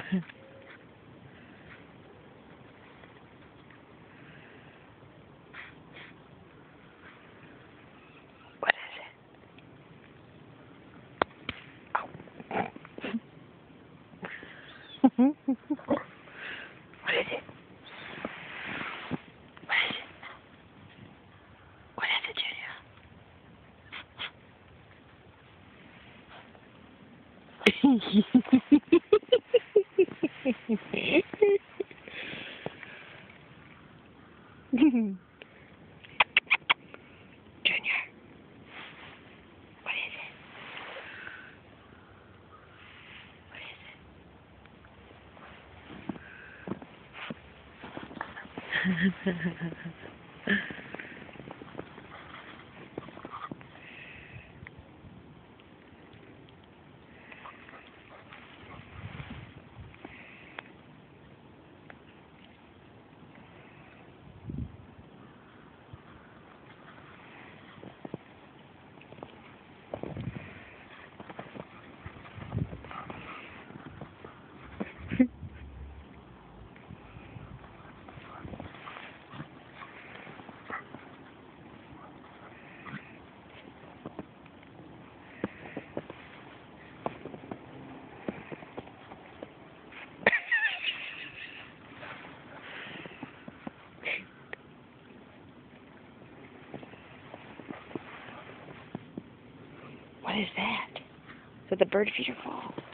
What is it? Oh. What is it? What is it? What is it, Junior? Junior, what is it? What is it? What is that? Is that the bird feeder fall?